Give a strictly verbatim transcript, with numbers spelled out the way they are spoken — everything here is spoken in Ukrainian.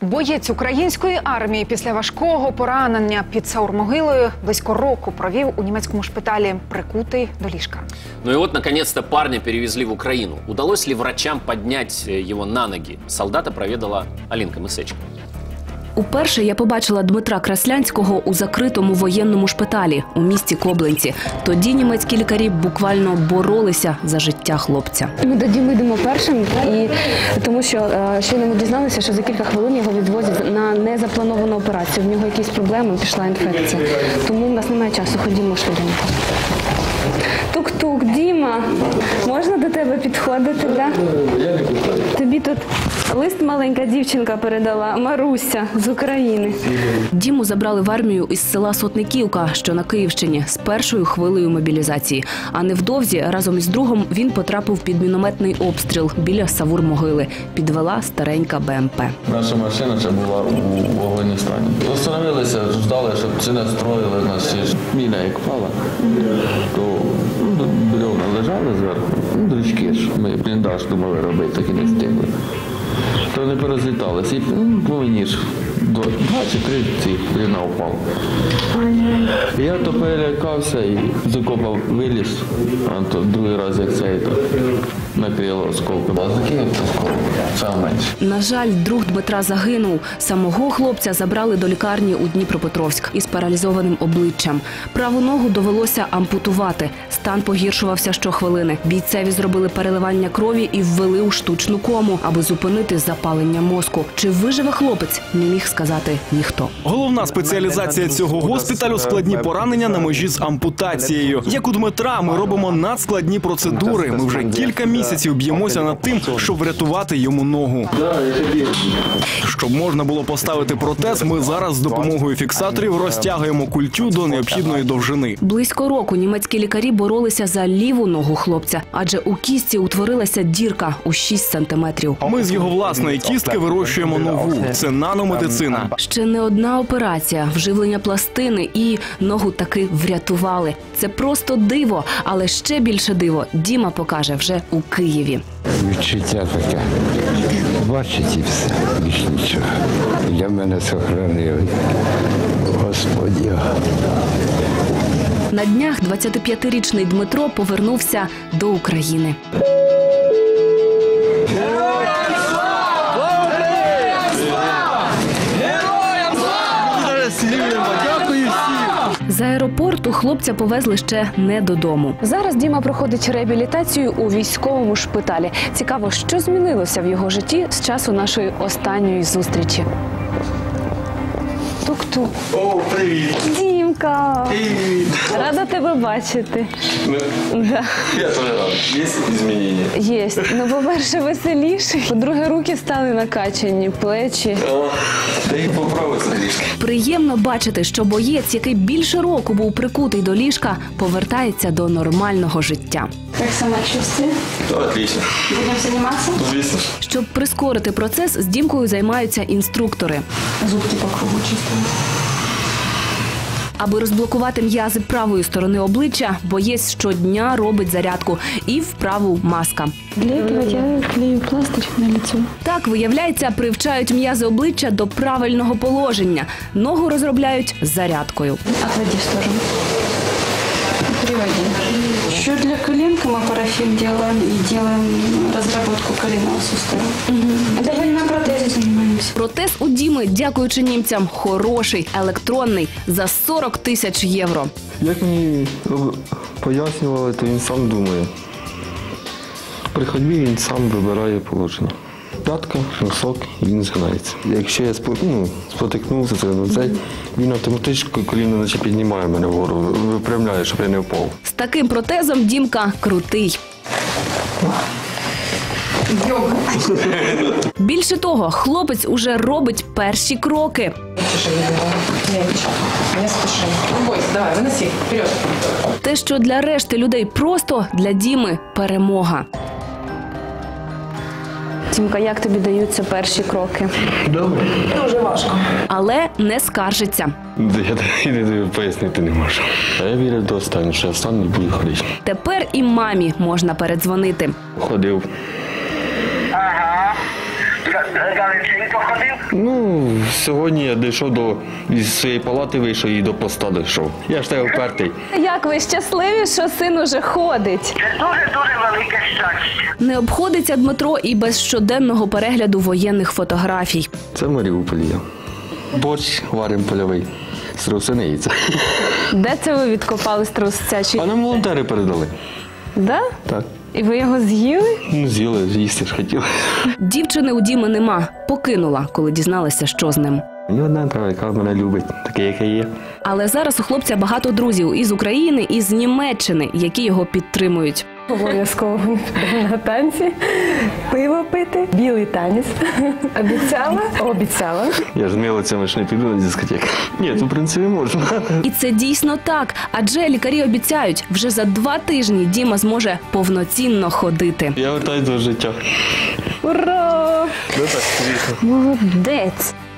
Боєць української армії після важкого поранення під Саур-Могилою близько року провів у німецькому шпиталі, прикутий до ліжка. Ну и вот, наконец-то, парня перевезли в Украину. Удалось ли врачам поднять его на ноги? Солдата проведала Алинка Мисечко. Уперше я побачила Дмитра Краслянського у закритому воєнному шпиталі у місті Коблинці. Тоді німецькі лікарі буквально боролися за життя хлопця. Ми до Діми йдемо першим, і тому що щойно ми дізналися, що за кілька хвилин його відвозять на незаплановану операцію. В нього якісь проблеми, пішла інфекція. Тому в нас немає часу, ходімо швиденько. Тук-тук, Діма, можна до тебе підходити, да? Я не питаю. Тобі тут лист маленька дівчинка передала, Маруся з України. Діму забрали в армію із села Сотниківка, що на Київщині, з першою хвилею мобілізації. А невдовзі разом із другом він потрапив під мінометний обстріл біля Савур-Могили. Підвела старенька Б М П. Наша машина ще була у вогненому стані. Остановилися, ждали, щоб це не строїли нас. Міна як впала, то бревна лежали зверху. Ну, дрючки ж. Ми бліндаж думали робити, так і не встигли. То вони порозліталися. І ну, повинні ж два чи три цих бревна впав. Я то перелякався і з окопа виліз, а то другий раз як цей, то накрило осколком. А закинув осколком, саме менше. На жаль, друг Дмитра загинув. Самого хлопця забрали до лікарні у Дніпропетровськ із паралізованим обличчям. Праву ногу довелося ампутувати. Стан погіршувався щохвилини. Бійцеві зробили переливання крові і ввели у штучну кому, аби зупинити запалення мозку. Чи виживе хлопець, не міг сказати ніхто. Головна спеціалізація цього госпіталю – складні поранення на межі з ампутацією. Як у Дмитра, ми робимо надскладні процедури. Ми вже кілька місяців б'ємося над тим, щоб врятувати йому ногу. Щоб можна було поставити протез, ми зараз з допомогою фіксаторів розтягуємо культю до необхідної довжини. Близько року німецькі лікарі боролися за ліву ногу хлопця, адже у кістці утворилася дірка у шість сантиметрів. Ми з його власної кістки вирощуємо нову. Це наномедицина. Ще не одна операція, вживлення пластини і ногу таки врятували. Це просто диво, але ще більше диво Діма покаже вже у Києві. Відчуття таке. Бачить і все, більш нічого. Для мене сохранили. Господи. На днях двадцятип'ятирічний Дмитро повернувся до України. З аеропорту хлопця повезли ще не додому. Зараз Діма проходить реабілітацію у військовому шпиталі. Цікаво, що змінилося в його житті з часу нашої останньої зустрічі. Тук-тук. О, привіт! Дімка! Привіт! Рада тебе бачити. Да. Я теж рад. Є змінення? Є. Ну, по-перше, веселіший. По-друге, руки стали накачані, плечі. О, та їх поправиться трішки. Приємно бачити, що боєць, який більше року був прикутий до ліжка, повертається до нормального життя. Як самочувствие? То отлично. Будемо займатися? Звісно. Щоб прискорити процес, з Дімкою займаються інструктори. Зубки по кругу чистимо. Аби розблокувати м'язи правої сторони обличчя, боєць щодня робить зарядку і вправу маска. Клей, я клею пластир на лицо. Так, виявляється, привчають м'язи обличчя до правильного положення. Ногу розробляють зарядкою. Отводи в сторону. Приводи. Еще для коленка мы парафин делаем и делаем разработку коленного сустава. Угу. Это мы на протезе занимаемся. Протез у Діми, дякуючи німцям, хороший, електронний, за сорок тисяч євро. Як мені пояснювали, то він сам думає. При ходьбі він сам вибирає положення. П'ятка, носок, він згинається. Якщо я ну, спотикнувся, це, ну, це, він автоматично коліно наче піднімає мене вгору, випрямляє, щоб я не впав. З таким протезом Дімка крутий. Більше того, хлопець уже робить перші кроки. Те, що для решти людей просто, для Діми просто Тімка, як тобі даються перші кроки? Добре. Дуже важко. Але не скаржиться. Я тобі пояснити не можу. А я вірю до останнього, що я встану і буду ходити. Тепер і мамі можна передзвонити. Ходив. Ага. Далеченько ходив? Ну, сьогодні я дійшов до із своєї палати, вийшов і до поста дійшов. Я ж тебе впертий. Як ви щасливі, що син уже ходить? Це дуже-дуже велике щастя. Не обходиться Дмитро і без щоденного перегляду воєнних фотографій. Це в Маріуполі я. Борщ варимо польовий. З трусини яйця. Де це ви відкопали струсця? Чи... А нам волонтери передали. Да? Так. І ви його з'їли? Ну, з'їли, їсти ж хотіли. Дівчини у Діми нема. Покинула, коли дізналася, що з ним. Мені одна треба, яка мене любить, такий, як я є. Але зараз у хлопця багато друзів із України, і з Німеччини, які його підтримують. Обов'язково на танці, пиво пити, білий танець. Обіцяла? Обіцяла. Я ж мілицями ж не піду на дискотеку. Ні, то в принципі можна. І це дійсно так, адже лікарі обіцяють, вже за два тижні Діма зможе повноцінно ходити. Я вертаюсь до життя. Ура! Ну так, звісно. Молодець!